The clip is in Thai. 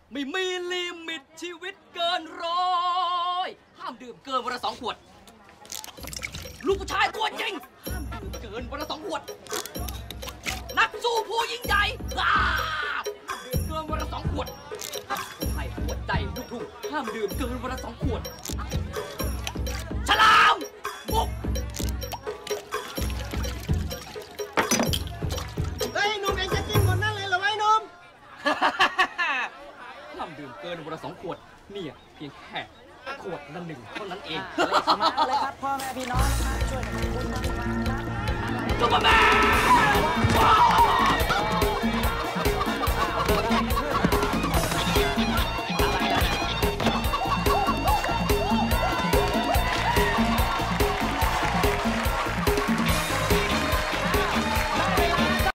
ไม่มีลิมิตชีวิตเกิน100ห้ามดื่มเกินวันละ2 ขวดลูกผู้ชายตัวจริงห้ามดื่มเกินวันละ2 ขวดนักสู้ผู้ยิ่งใหญ่ห้ามดื่มเกินวันละ2 ขวดผู้ชายหัวใจลูกทุ่งห้ามดื่มเกินวันละ2 ขวดฉลามบุกเฮ้ยหนุ่มเองจะกินหมดนั่นเลยเหรอไอ้หนุ่มห้ามดื่มเกินวันละ2 ขวดเนี่ยเพียงแค่ขวดละ1เท่านั้นเองมาเลยครับพ่อแม่พี่น้องช่วยกันทำบุญนะครับซุปเปอร์แมน